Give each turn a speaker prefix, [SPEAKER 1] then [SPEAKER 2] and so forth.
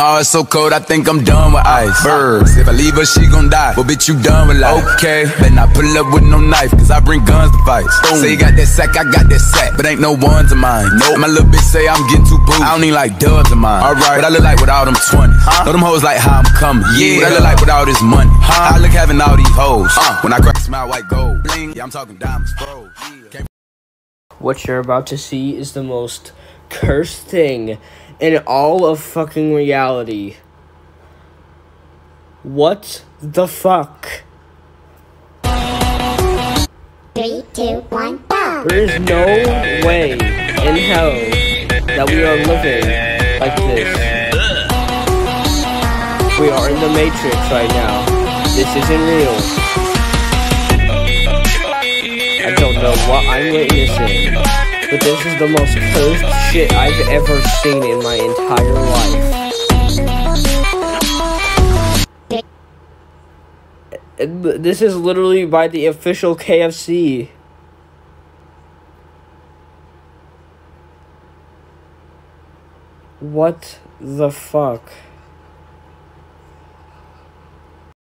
[SPEAKER 1] heart so cold, I think I'm done with ice. Birds, if I leave her, she gon' die. Well, bitch, you done with life. Okay, better not pull up with no knife, cause I bring guns to fight. Say you got that sack, I got that sack, but ain't no ones of mine. Nope. My little bitch say I'm getting too booed. I don't need like dubs of mine. Alright, what I look like with all them 20s. Know them hoes like how I'm coming. Yeah, what I look like with all this money. I look having all these hoes. When I crack, smile white gold. Bling. Yeah, I'm talking diamonds, bro.
[SPEAKER 2] What you're about to see is the most cursed thing in all of fucking reality. What the fuck?
[SPEAKER 3] 3, 2, 1, go!
[SPEAKER 2] There is no way in hell that we are living like this. We are in the Matrix right now. This isn't real. I don't know what I'm witnessing, but this is the most cursed shit I've ever seen in my entire life. This is literally by the official KFC. What the fuck?